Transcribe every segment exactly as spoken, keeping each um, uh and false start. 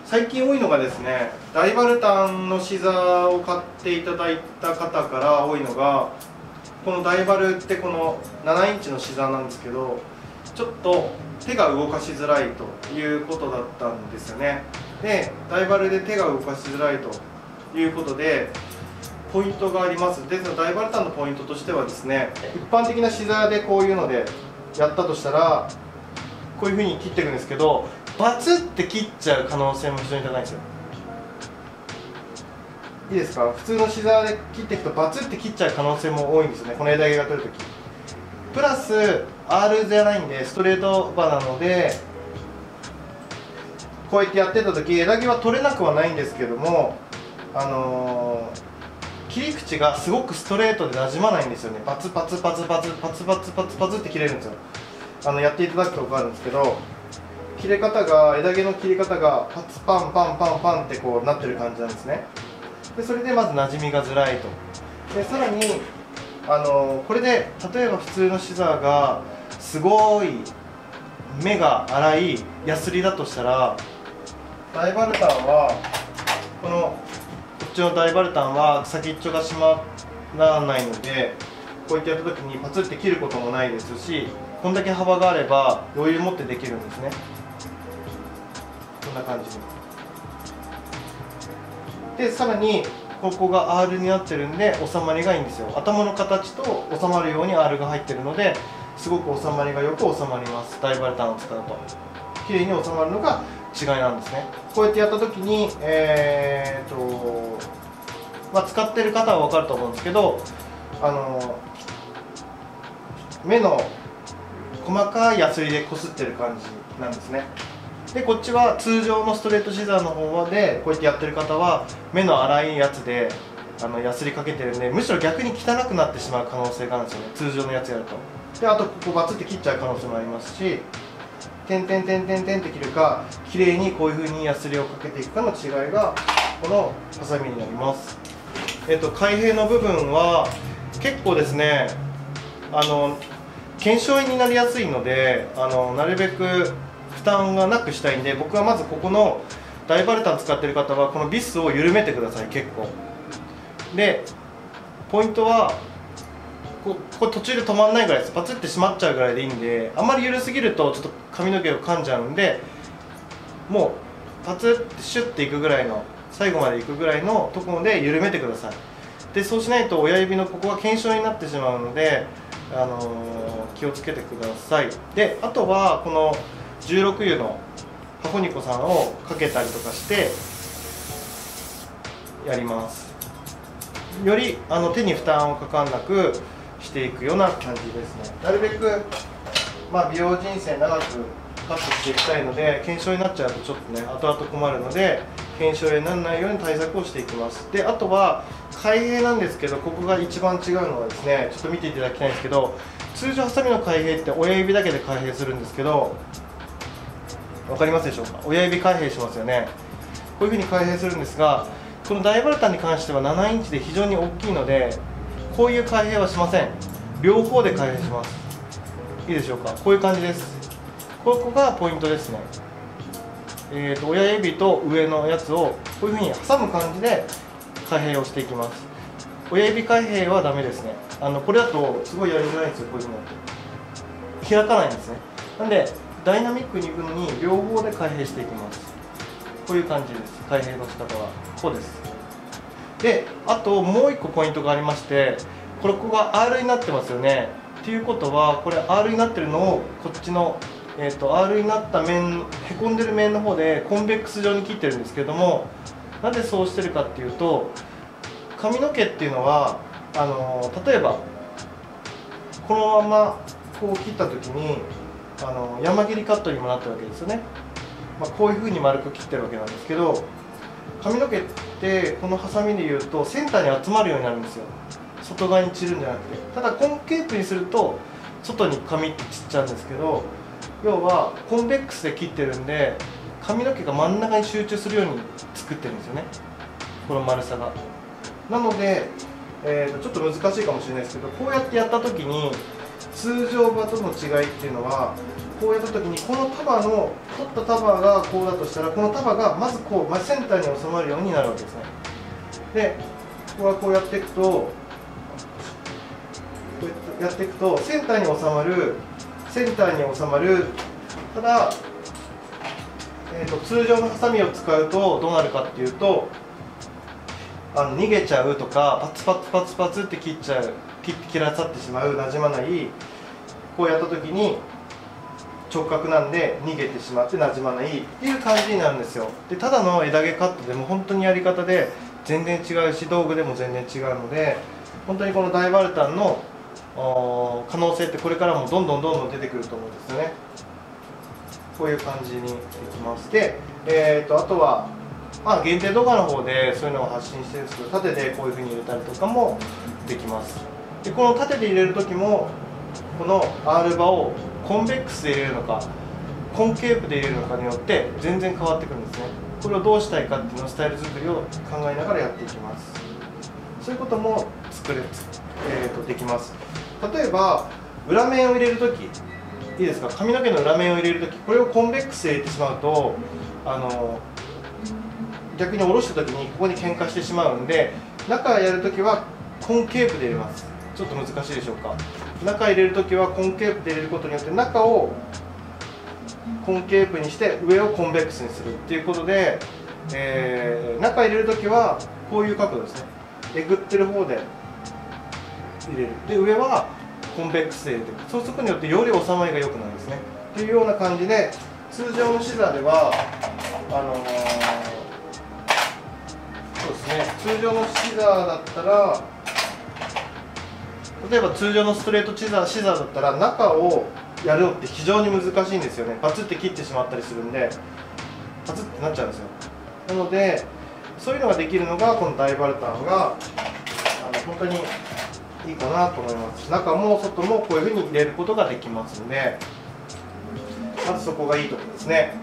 最近多いのがですね、大バルタンのシザーを買っていただいた方から多いのが、この大バルってこのななインチのシザーなんですけど、ちょっと手が動かしづらいということだったんですよね。で、大バルで手が動かしづらいということでポイントがあります。で、その大バルタンのポイントとしてはですね、一般的なシザーでこういうのでやったとしたらこういうふうに切っていくんですけど、バツって切っちゃう可能性も非常に高いんですよ。いいですか？普通のシザーで切っていくとバツって切っちゃう可能性も多いんですよね、この枝毛が取るとき。プラス アール じゃないんでストレート刃なので、こうやってやってたとき枝毛は取れなくはないんですけども、あのー、切り口がすごくストレートでなじまないんですよね。パツパツパツパツパツパツパツパツって切れるんですよ。あのやっていただくと分かるんですけど、切れ方が枝毛の切り方がパツパンパンパンパンってこうなってる感じなんですね。でそれでまず馴染みがづらいと。でさらにあのこれで例えば普通のシザーがすごい目が粗いヤスリだとしたら、大バルタンはこのこっちの大バルタンは先っちょが締まらないので、こうやってやった時にパツって切ることもないですし、こんだけ幅があれば余裕持ってできるんですね。こんな感じで。でさらにここが アール になってるんで収まりがいいんですよ。頭の形と収まるように アール が入ってるので、すごく収まりがよく収まります。大バルタンを使うと綺麗に収まるのが違いなんですね。こうやってやった時にえー、っとまあ、使ってる方は分かると思うんですけど、あの目の細かいヤスリでこすってる感じなんですね。でこっちは通常のストレートシザーの方でこうやってやってる方は目の粗いやつであのヤスリかけてるんで、むしろ逆に汚くなってしまう可能性があるんですよね、通常のやつやると。であとここバツって切っちゃう可能性もありますし、点点点点点って切るか綺麗にこういう風にヤスリをかけていくかの違いがこのハサミになります。えっと開閉の部分は結構ですね、あの腱鞘炎になりやすいので、あのなるべく負担がなくしたいんで、僕はまずここの大バルタン使ってる方はこのビスを緩めてください。結構でポイントはここ途中で止まんないぐらいです。パツって閉まっちゃうぐらいでいいんで、あんまり緩すぎるとちょっと髪の毛を噛んじゃうんで、もうパツってシュッていくぐらいの、最後までいくぐらいのところで緩めてください。でそうしないと親指のここが腱鞘になってしまうので、あのー、気をつけてください。であとはこのじゅうろく油のハホニコさんをかけたりとかしてやります。よりあの手に負担をかかんなくしていくような感じですね。なるべく、まあ、美容人生長くカットしていきたいので、腱鞘になっちゃうとちょっとね後々困るので、腱鞘炎にならないように対策をしていきます。であとは開閉なんですけど、ここが一番違うのはですね、ちょっと見ていただきたいんですけど、通常ハサミの開閉って親指だけで開閉するんですけど、分かりますでしょうか？親指開閉しますよね。こういうふうに開閉するんですが、この大バルタンに関してはななインチで非常に大きいので、こういう開閉はしません。両方で開閉します。いいでしょうか？こういう感じです。ここがポイントですね。えーと親指と上のやつをこういうふうに挟む感じで開閉をしていきます。親指開閉はダメですね。あのこれだとすごいやりづらいんですよ。こういうの開かないんですね。なんでダイナミックにいくのに両方で開閉していきます。こういう感じです。開閉の仕方はこうです。であともういっこポイントがありまして、これここが アール になってますよね。っていうことはこれ アール になってるのをこっちの、えー、と アール になった面、へこんでる面の方でコンベックス状に切ってるんですけども、なぜそうしてるかっていうと、髪の毛っていうのはあの例えばこのままこう切った時にあの山切りカットにもなってるわけですよね。まあ、こういうふうに丸く切ってるわけなんですけど、髪の毛ってこのハサミでいうとセンターに集まるようになるんですよ。外側に散るんじゃなくて。ただコンケープにすると外に髪って散っちゃうんですけど、要はコンベックスで切ってるんで髪の毛が真ん中に集中するように作ってるんですよね、この丸さが。なので、えー、とちょっと難しいかもしれないですけど、こうやってやった時に通常刃との違いっていうのは、 こうやった時にこの束の取った束がこうだとしたら、この束がまずこう、まあ、センターに収まるようになるわけですね。でここはこうやっていくと、こうやっていくとセンターに収まる、センターに収まる。ただ、えー、と通常のハサミを使うとどうなるかっていうと、あの逃げちゃうとか、パツパツパツパツって切っちゃう、切って切らさってしまう、なじまない、こうやった時に直角なんで逃げてしまってなじまないっていう感じになるんですよ。でただの枝毛カットでも本当にやり方で全然違うし、道具でも全然違うので、本当にこの大バルタンの可能性ってこれからもどんどんどんどん出てくると思うんですよね。こういう感じにできます。で、えー、とあとは、まあ、限定動画の方でそういうのを発信してるんですけど、縦でこういう風に入れたりとかもできます。でこの縦で入れる時もこの R バをコンベックスで入れるのかコンケープで入れるのかによって全然変わってくるんですね。これをどうしたいかっていうのをスタイル作りを考えながらやっていきます。そういうことも作れ、えー、とできます。例えば裏面を入れる時いいですか、髪の毛の裏面を入れる時、これをコンベックスで入れてしまうと、あの逆に下ろした時にここに喧嘩してしまうんで、中やる時はコンケープで入れます。ちょっと難しいでしょうか。中入れる時はコンケープで入れることによって中をコンケープにして上をコンベックスにするっていうことで、えー、中入れる時はこういう角度ですね、えぐってる方で入れる。で上はコンベックスで入れていく。そうすることによってより収まりが良くなるんですね。というような感じで、通常のシザーではあのー、そうですね、通常のシザーだったら、例えば通常のストレートシザー、シザーだったら中をやるのって非常に難しいんですよね。パツって切ってしまったりするんで、パツってなっちゃうんですよ。なのでそういうのができるのがこの大バルタンがあの本当にいいかなと思います。中も外もこういうふうに入れることができますので、まずそこがいいところですね。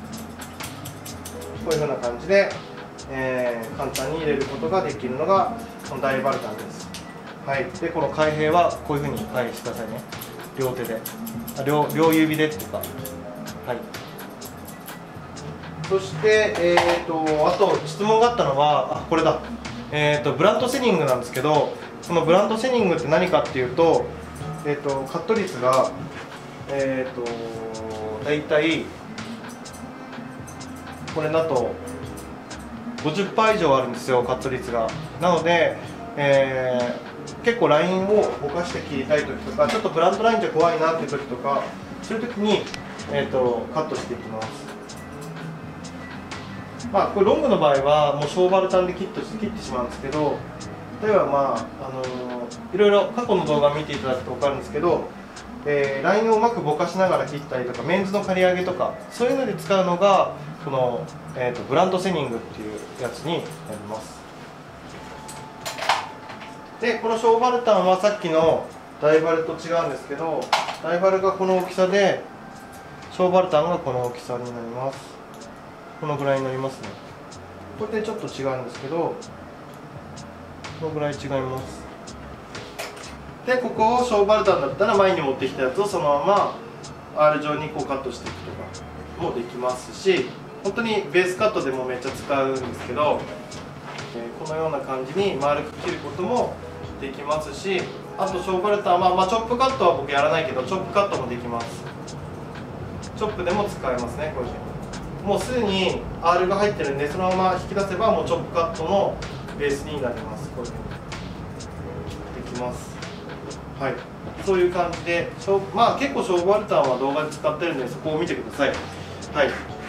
こういうふうな感じで、えー、簡単に入れることができるのがこの大バルタンです。はい、でこの開閉はこういうふうに開閉してくださいね。両手で、あ 両, 両指でとか、はい。そして、えー、とあと質問があったのは、あこれだ、えー、とブラントセニングなんですけど、そのブラントセニングって何かっていうと、えー、とカット率が、えー、と大体これだと ごじゅっパーセント 以上あるんですよ、カット率が。なので、えー結構ラインをぼかして切りたい時とか、ちょっとブラントラインじゃ怖いなっていう時とか、そういう時に、えー、とカットしていきます。まあこれロングの場合はもうショーバルタンで切って切ってしまうんですけど、例えばまあ、あのー、いろいろ過去の動画見ていただくと分かるんですけど、えー、ラインをうまくぼかしながら切ったりとか、メンズの刈り上げとかそういうので使うのがこの、えー、とブラントセニングっていうやつになります。でこのショーバルタンはさっきの大バルと違うんですけど、大バルがこの大きさでショーバルタンがこの大きさになります。このぐらいになりますね。これでちょっと違うんですけど、このぐらい違います。でここをショーバルタンだったら前に持ってきたやつをそのまま アール 状にこうカットしていくとかもできますし、本当にベースカットでもめっちゃ使うんですけど、えー、このような感じに丸く切ることもできますし、あとショーバルタンは、まあ、チョップカットは僕やらないけどチョップカットもできます。チョップでも使えますね。こういうふうにもうすでに アール が入ってるんで、そのまま引き出せばもうチョップカットのベースになります。こういうふうにできます。はい、そういう感じで、まあ結構ショーバルタンは動画で使ってるんでそこを見てください。はい。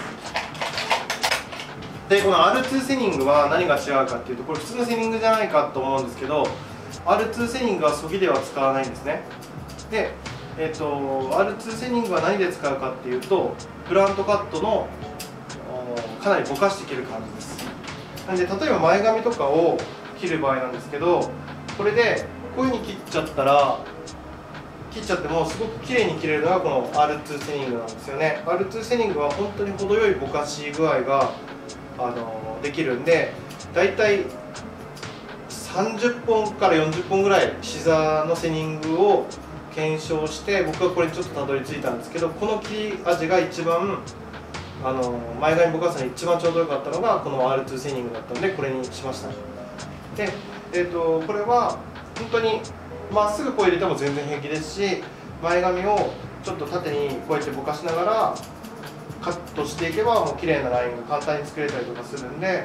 でこの アールツー セニングは何が違うかっていうと、これ普通のセニングじゃないかと思うんですけど、 アールツー セニングはそぎでは使わないんですね。で、えー、と アールツー セニングは何で使うかっていうと、フラントカットのかなりぼかして切る感じです。なんで例えば前髪とかを切る場合なんですけど、これでこういうふうに切っちゃったら切っちゃってもすごく綺麗に切れるのがこの アールツー セニングなんですよね。 アールツー セニングは本当に程よいぼかし具合があのできるんで、だいたいさんじゅっぽんからよんじゅっぽんぐらいシザーのセニングを検証して僕はこれにちょっとたどり着いたんですけど、この切り味が一番あの前髪ぼかすのに一番ちょうどよかったのがこの アールツー セニングだったのでこれにしました。で、えー、とこれは本当にまっすぐこう入れても全然平気ですし、前髪をちょっと縦にこうやってぼかしながらカットしていけばもう綺麗なラインが簡単に作れたりとかするんで。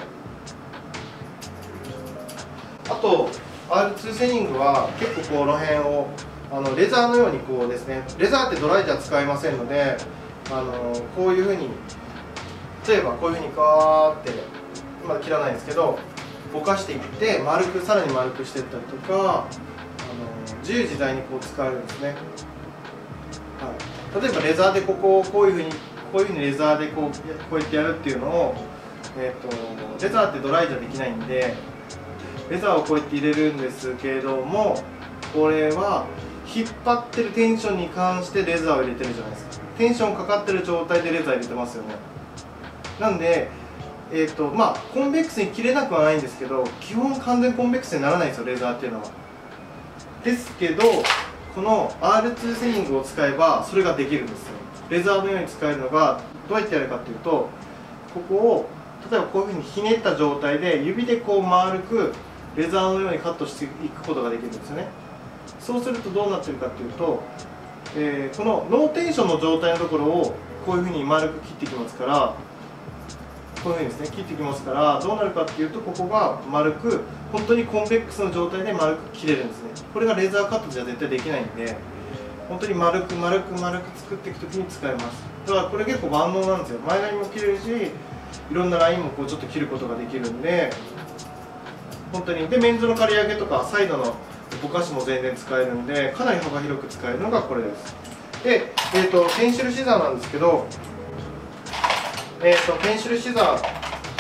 あと アールツー セニングは結構この辺をあのレザーのようにこうですね、レザーってドライじゃ使えませんので、あのこういうふうに例えばこういうふうにガーってまだ切らないんですけどぼかしていって丸くさらに丸くしていったりとか、あの自由自在にこう使えるんですね。はい、例えばレザーでここをこういうふうにこういうふうにレザーでこうこうやってやるっていうのを、えー、とレザーってドライじゃできないんでレザーをこうやって入れるんですけれども、これは引っ張ってるテンションに関してレザーを入れてるじゃないですか。テンションかかってる状態でレザー入れてますよね。なんで、えーとまあ、コンベックスに切れなくはないんですけど、基本完全コンベックスにならないんですよ、レザーっていうのは。ですけどこの アールツー セニングを使えばそれができるんですよ。レザーのように使えるのがどうやってやるかっていうと、ここを例えばこういうふうにひねった状態で指でこう丸くレザーのようにカットしていくことができるんですよね。そうするとどうなってるかっていうと、えー、このノーテンションの状態のところをこういうふうに丸く切っていきますから、こういうふうにですね切っていきますから、どうなるかっていうと、ここが丸く本当にコンベックスの状態で丸く切れるんですね。これがレザーカットじゃ絶対できないんで、本当に丸く丸く丸く作っていくときに使えます。だからこれ結構万能なんですよ。前髪も切れるし、いろんなラインもこうちょっと切ることができるんで、本当に。でメンズの刈り上げとかサイドのぼかしも全然使えるんで、かなり幅広く使えるのがこれです。で、えー、とペンシルシザーなんですけど、えー、とペンシルシザー、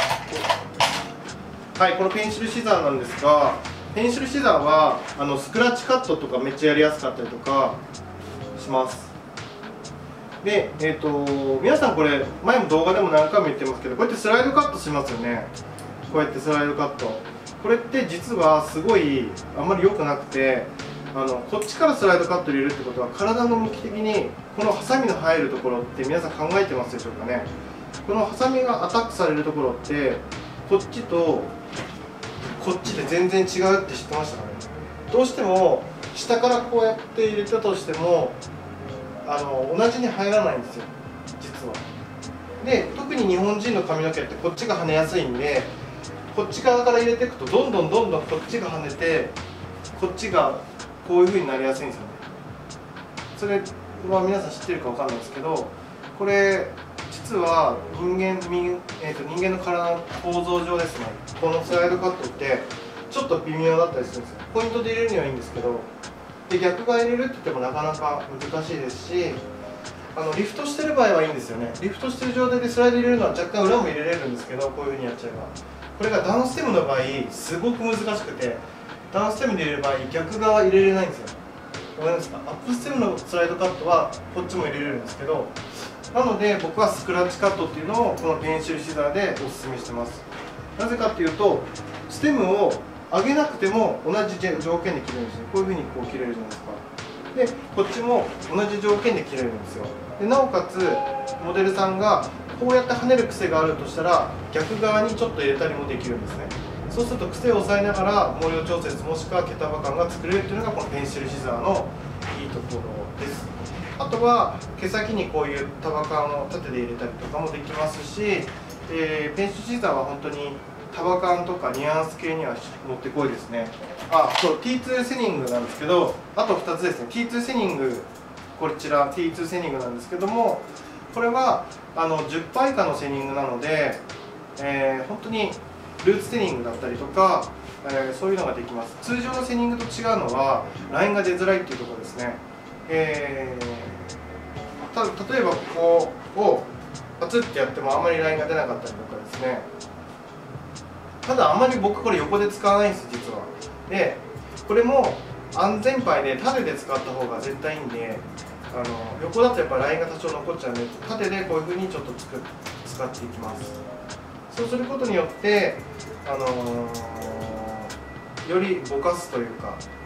はい、このペンシルシザーなんですが、ペンシルシザーはあのスクラッチカットとかめっちゃやりやすかったりとかします。で、えー、と皆さんこれ前も動画でも何回も言ってますけど、こうやってスライドカットしますよね。こうやってスライドカット、これって実はすごいあんまり良くなくて、あのこっちからスライドカット入れるってことは体の向き的にこのハサミの入るところって皆さん考えてますでしょうかね。このハサミがアタックされるところってこっちとこっちで全然違うって知ってましたかね。どうしても下からこうやって入れたとしてもあの同じに入らないんですよ、実は。で特に日本人の髪の毛ってこっちが跳ねやすいんで、こっち側から入れていくとどんどんどんどんこっちが跳ねてこっちがこういう風になりやすいんですよね。それは皆さん知ってるかわかんないですけど、これ実は人間、えー、と人間の体の構造上ですね、このスライドカットってちょっと微妙だったりするんですよ。ポイントで入れるにはいいんですけど、で逆側入れるって言ってもなかなか難しいですし、あのリフトしてる場合はいいんですよね。リフトしてる状態でスライド入れるのは若干裏も入れれるんですけど、こういう風にやっちゃえば。これがダウンステムの場合すごく難しくて、ダウンステムで入れる場合逆側入れれないんですよ。わかりますか？アップステムのスライドカットはこっちも入れれるんですけど、なので僕はスクラッチカットっていうのをこのペンシルシザーでおすすめしてます。なぜかっていうと、ステムを上げなくても同じ条件で切れるんですね。こういう風にこう切れるじゃないですか。でこっちも同じ条件で切れるんですよ。でなおかつモデルさんがこうやって跳ねる癖があるとしたら逆側にちょっと入れたりもできるんですね。そうすると癖を抑えながら毛量調節もしくは毛束感が作れるというのがこのペンシルシザーのいいところです。あとは毛先にこういう束感を縦で入れたりとかもできますし、えー、ペンシルシザーは本当に束感とかニュアンス系にはもってこいですね。あ、そう ティーツー セニングなんですけど、あとふたつですね。 ティーツー セニング、こちら ティーツー セニングなんですけども、これはあのじゅっパー以下のセニングなので、えー、本当にルーツセニングだったりとか、えー、そういうのができます。通常のセニングと違うのはラインが出づらいっていうところですね。えー、ただ例えばここをパツッてやってもあんまりラインが出なかったりとかですね。ただあんまり僕これ横で使わないんです実は。でこれも安全牌で縦で使った方が絶対いいんで、あの横だとやっぱラインが多少残っちゃうんで、縦でこういう風にちょっとつく使っていきます。そうすることによって、あのー、よりぼかすというか、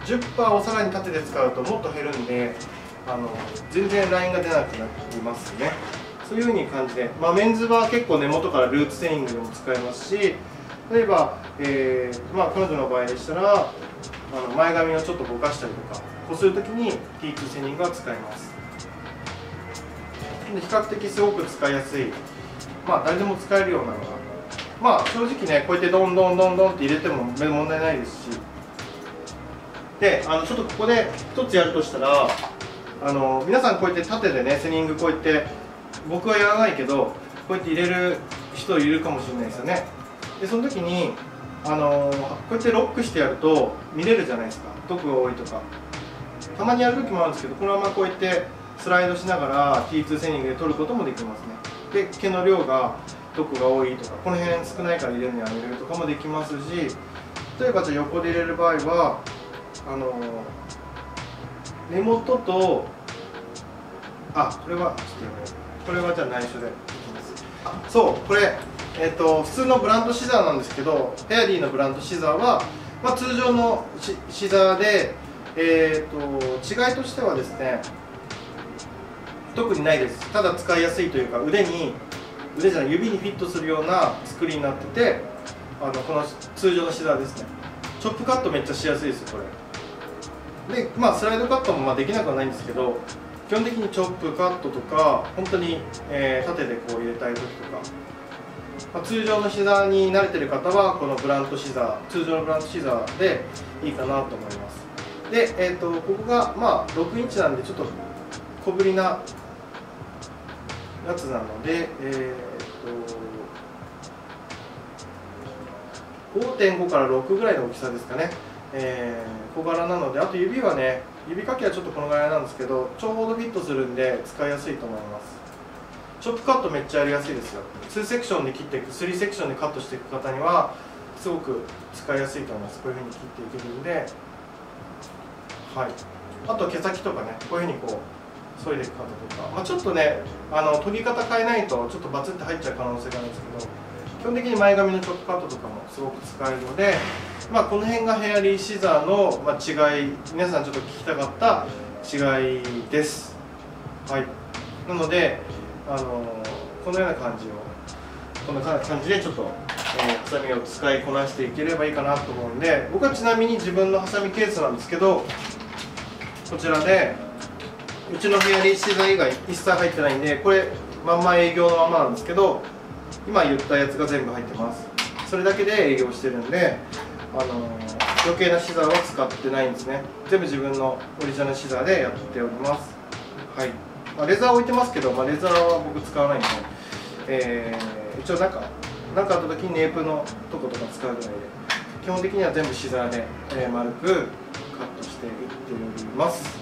じゅっパーセント をさらに縦で使うともっと減るんで、あの全然ラインが出なくなりますね。そういう風に感じで、まあ、メンズは結構根元からルーツセーニングでも使えますし、例えば、えーまあ、彼女の場合でしたらあの前髪をちょっとぼかしたりとかこうするときに ティーツー セーニングは使えます。で比較的すごく使いやすい、まあ誰でも使えるようなのが、まあ正直ねこうやってどんどんどんどんって入れても問題ないですし、であのちょっとここで一つやるとしたら、あの皆さんこうやって縦でねセーニングこうやって僕はやらないけどこうやって入れる人いるかもしれないですよね。でその時にあのこうやってロックしてやると見れるじゃないですか、毒が多いとか。たまにやる時もあるんですけど、このままこうやってスライドしながら ティーツー セーニングで取ることもできますね。で毛の量が毒が多いとかこの辺少ないから入れるには入れるとかもできますし、例えばじゃあ横で入れる場合はあの根元とあこれはちょっとやめよう、これはじゃあ内緒でいきます。あそうこれ、えー、と普通のブランドシザーなんですけど、フェアリーのブランドシザーは、まあ、通常のシシザーで、えー、と違いとしてはですね特にないです。ただ使いやすいというか、腕に腕じゃない指にフィットするような作りになってて、あのこの通常のシザーですね。チョップカットめっちゃしやすいですよこれで。まあスライドカットもまあできなくはないんですけど、基本的にチョップカットとか本当に、えー、縦でこう入れたい時とか、まあ、通常のシザーに慣れてる方はこのブラントシザー、通常のブラントシザーでいいかなと思います。で、えー、とここがまあろくインチなんでちょっと小ぶりなやつなので、えー、と ごてんご からろくぐらいの大きさですかね、えー、小柄なので、あと指はね指かけはちょっとこのぐらいなんですけどちょうどフィットするんで使いやすいと思います。チョップカットめっちゃやりやすいですよ。にセクションで切っていく、さんセクションでカットしていく方にはすごく使いやすいと思います。こういうふうに切っていけるんで、はい、あと毛先とかねこういうふうにこう削いでいく方とか、まあ、ちょっとねあの研ぎ方変えないとちょっとバツって入っちゃう可能性があるんですけど、基本的に前髪のチョップカットとかもすごく使えるので、まあ、この辺がヘアリーシザーの、まあ、違い、皆さんちょっと聞きたかった違いです。はい、なのであのこのような感じをこんな感じでちょっと、えー、ハサミを使いこなしていければいいかなと思うんで、僕はちなみに自分のハサミケースなんですけど、こちらでうちのヘアリーシザー以外一切入ってないんで、これまんま営業のままなんですけど、今言ったやつが全部入ってます。それだけで営業してるんで、あの余計なシザーは使ってないんですね。全部自分のオリジナルシザーでやっております。はい、まあ、レザー置いてますけど、まあ、レザーは僕使わないんで、えー、一応なんか何かあった時にネープのとことか使うぐらいで、基本的には全部シザーで、えー、丸くカットしていっております。